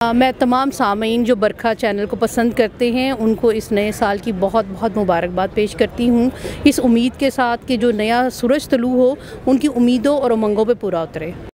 मैं तमाम सामीन जो बरखा चैनल को पसंद करते हैं उनको इस नए साल की बहुत बहुत मुबारकबाद पेश करती हूँ, इस उम्मीद के साथ कि जो नया सूरज तलू हो उनकी उम्मीदों और उमंगों पे पूरा उतरे।